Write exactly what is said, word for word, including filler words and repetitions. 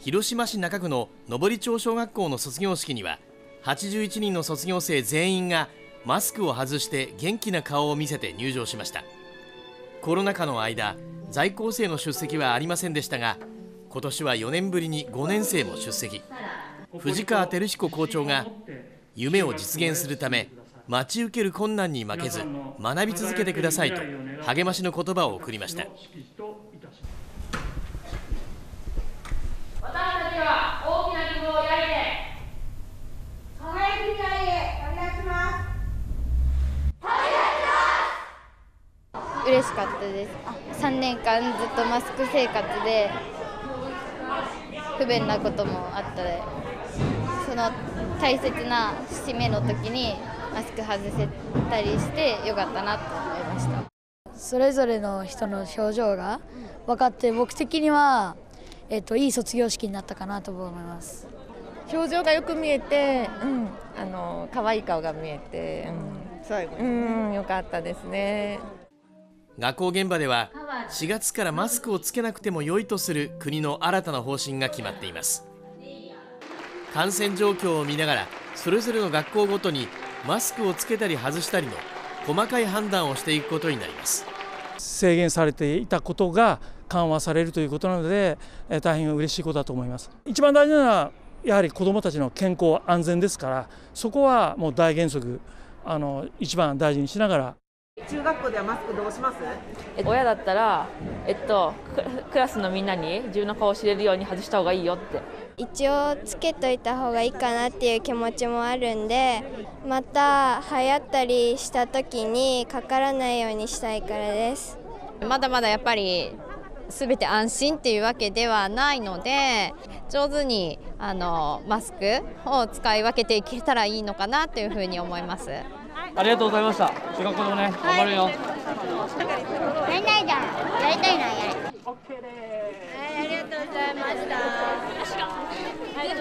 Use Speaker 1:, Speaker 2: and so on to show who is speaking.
Speaker 1: 広島市中区の登町小学校の卒業式にははちじゅういちにんの卒業生全員がマスクを外して元気な顔を見せて入場しました。コロナ禍の間、在校生の出席はありませんでしたが、今年はよねんぶりにごねん生も出席。藤川照彦校長が夢を実現するため待ち受ける困難に負けず学び続けてくださいと励ましの言葉を送りました。
Speaker 2: 私たちは大きな夢を抱いて輝く未来へ旅立ちます。
Speaker 3: 嬉しかったです。さんねんかんずっとマスク生活で不便なこともあったで、その大切な節目の時にマスク外せたりしてよかったなと思いました。
Speaker 4: それぞれの人の表情が分かって、僕的には、えっと、いい卒業式になったかなと思います。
Speaker 5: 表情がよく見えて、うん、あの可愛い顔が見えて、うん、最後に、うん、よかったですね。
Speaker 1: 学校現場ではしがつからマスクをつけなくても良いとする国の新たな方針が決まっています。感染状況を見ながらそれぞれの学校ごとにマスクをつけたり外したりの細かい判断をしていくことになります。
Speaker 6: 制限されていたことが緩和されるということなので、大変嬉しいことだと思います。一番大事なのはやはり子どもたちの健康安全ですから、そこはもう大原則あの一番大事にしながら。
Speaker 7: 中学校ではマスクどうします？
Speaker 8: 親だったら、えっと、クラスのみんなに自分の顔を知れるように外した方がいいよって。
Speaker 3: 一応つけといた方がいいかなっていう気持ちもあるんで、また流行ったりした時にかからないようにしたいからです。
Speaker 9: まだまだやっぱり全て安心っていうわけではないので、上手にあのマスクを使い分けていけたらいいのかなというふうに思います。
Speaker 10: ありがとうございました。中学校でもね、頑張るよ。
Speaker 3: やりたいじゃん。やりたいな、やりたい。
Speaker 2: オッケーです。はい、ありがとうございました。